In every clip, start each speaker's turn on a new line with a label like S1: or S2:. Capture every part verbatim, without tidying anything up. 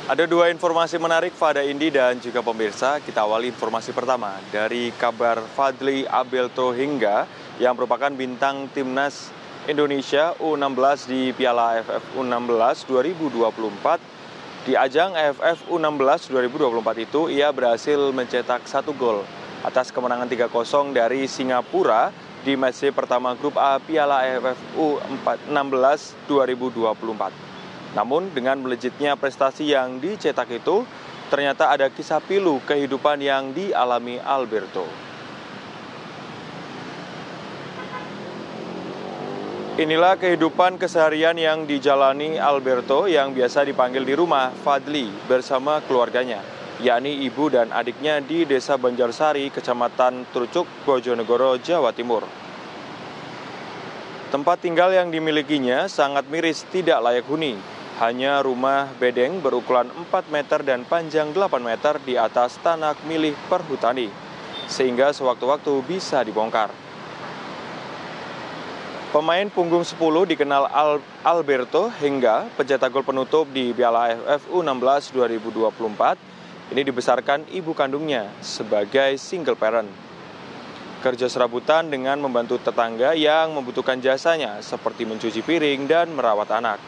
S1: Ada dua informasi menarik pada Indi dan juga pemirsa. Kita awali informasi pertama dari kabar Fadly Alberto Hingga yang merupakan bintang timnas Indonesia U enam belas di Piala A F F U enam belas dua ribu dua puluh empat. Di ajang A F F U enam belas dua ribu dua puluh empat itu ia berhasil mencetak satu gol atas kemenangan tiga kosong dari Singapura di match pertama grup A Piala A F F U enam belas dua ribu dua puluh empat. Namun dengan melejitnya prestasi yang dicetak itu, ternyata ada kisah pilu kehidupan yang dialami Alberto. Inilah kehidupan keseharian yang dijalani Alberto yang biasa dipanggil di rumah Fadly bersama keluarganya, yakni ibu dan adiknya di Desa Banjarsari, Kecamatan Trucuk, Bojonegoro, Jawa Timur. Tempat tinggal yang dimilikinya sangat miris, tidak layak huni. Hanya rumah bedeng berukuran empat meter dan panjang delapan meter di atas tanah milik perhutani, sehingga sewaktu-waktu bisa dibongkar. Pemain punggung sepuluh dikenal Al Alberto Hingga, pencetak gol penutup di Piala A F F U enam belas dua ribu dua puluh empat, ini dibesarkan ibu kandungnya sebagai single parent. Kerja serabutan dengan membantu tetangga yang membutuhkan jasanya seperti mencuci piring dan merawat anak.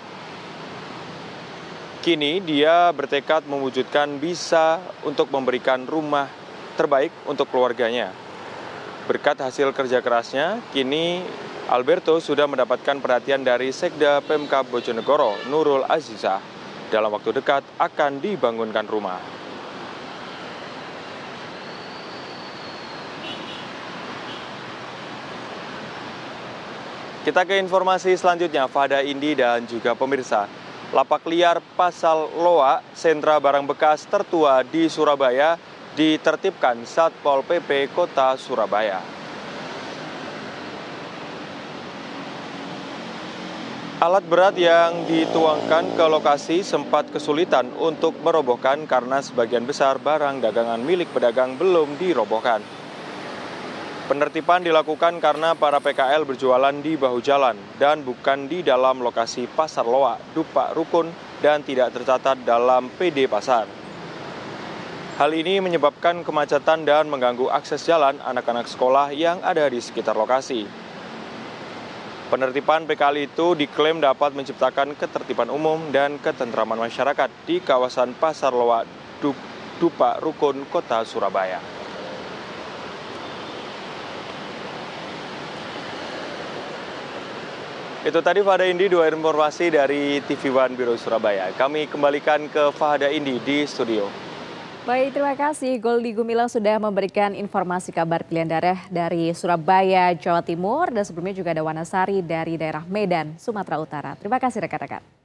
S1: Kini dia bertekad mewujudkan bisa untuk memberikan rumah terbaik untuk keluarganya. Berkat hasil kerja kerasnya, kini Alberto sudah mendapatkan perhatian dari Sekda Pemkab Bojonegoro, Nurul Azizah. Dalam waktu dekat akan dibangunkan rumah. Kita ke informasi selanjutnya, Fada Indi dan juga pemirsa. Lapak liar Pasar Loak, sentra barang bekas tertua di Surabaya, ditertibkan Satpol P P Kota Surabaya. Alat berat yang dituangkan ke lokasi sempat kesulitan untuk merobohkan karena sebagian besar barang dagangan milik pedagang belum dirobohkan. Penertiban dilakukan karena para P K L berjualan di bahu jalan dan bukan di dalam lokasi Pasar Loak, Dupak Rukun, dan tidak tercatat dalam P D Pasar. Hal ini menyebabkan kemacetan dan mengganggu akses jalan anak-anak sekolah yang ada di sekitar lokasi. Penertiban P K L itu diklaim dapat menciptakan ketertiban umum dan ketentraman masyarakat di kawasan Pasar Loak, Dupak Rukun, Kota Surabaya. Itu tadi Fada Indi, dua informasi dari T V One Biro Surabaya. Kami kembalikan ke Fada Indi di studio.
S2: Baik, terima kasih. Goldi Gumilang sudah memberikan informasi kabar pilihan daerah dari Surabaya, Jawa Timur. Dan sebelumnya juga ada Wanasari dari daerah Medan, Sumatera Utara. Terima kasih rekan-rekan.